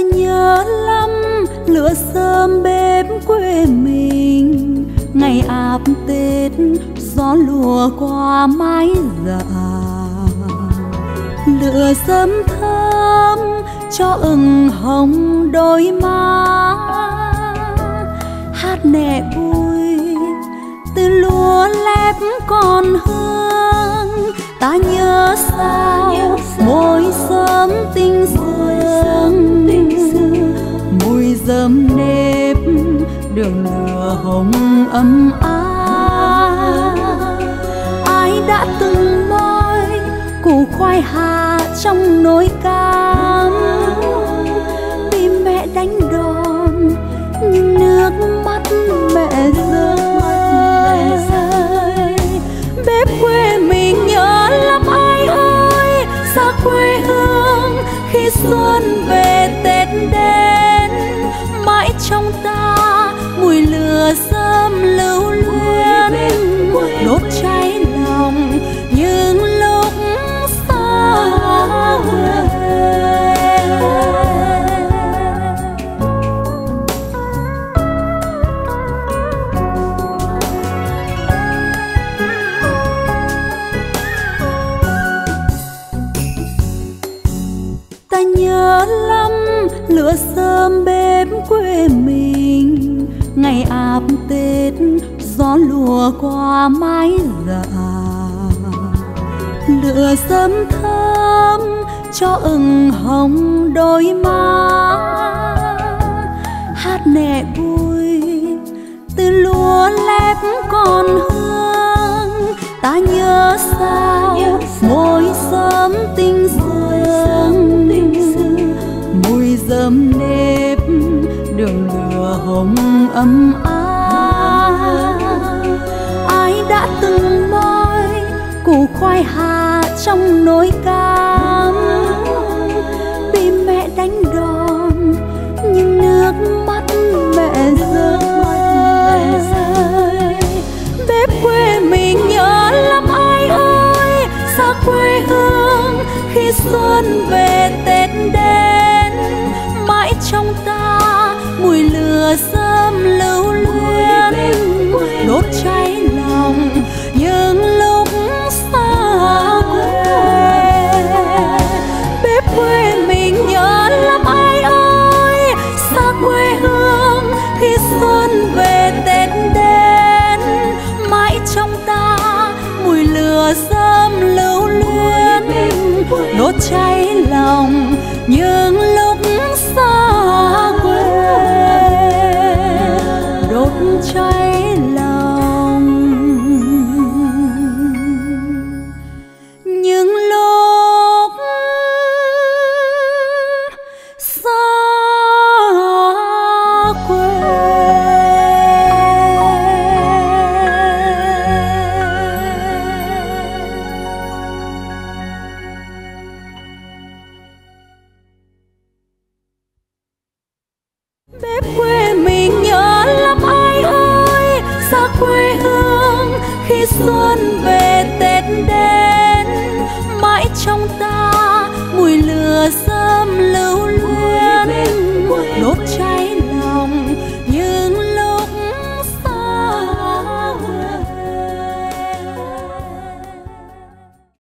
nhớ lắm lửa sớm bếp quê mình, ngày áp Tết gió lùa qua mái dạ. Lửa sớm thơm cho ửng hồng đôi má, hát nẹ vui từ lúa lép còn hương. Ta nhớ sao môi sớm tinh sương, mùi rơm nếp đường lửa hồng ấm áp. Ai đã từng moi củ khoai hà trong nồi cám, vì mẹ đánh đòn nhưng nước mắt mẹ rơi. Bếp quê mình nhớ lắm ai ơi, xa quê hương khi xuân về Tết đến. Mãi trong ta mùi lửa sớm lưu luyến, đốt cháy lòng những lúc xa quê. Ta nhớ lắm lửa sớm bếp quê mình, ngày áp Tết gió lùa qua mái dạ. Lửa sớm thơm cho ửng hồng đôi má, hát nẹ vui từ lúa lép còn hương. Ta nhớ sao môi sớm tinh sương, mùi rơm nếp đường lửa hồng ấm áp. Ai đã từng moi củ khoai hà trong nồi cám, vì mẹ đánh đòn nhưng nước mắt mẹ rơi. Bếp quê mình nhớ lắm ai ơi, xa quê hương khi xuân về Tết đến. Mãi trong ta mùi lửa sớm lưu luyến, đốt cháy lòng những lúc xa quê. Bếp quê mình nhớ lắm ai ơi, xa quê hương khi xuân về Tết đến. Mãi trong ta mùi lửa sớm lưu luyến, đốt cháy lòng những lúc xa quê. Đốt cháy lòng những lúc xa quê. Bếp quê mình nhớ lắm ai ơi, xa quê hương khi xuân về Tết đến. Mãi trong ta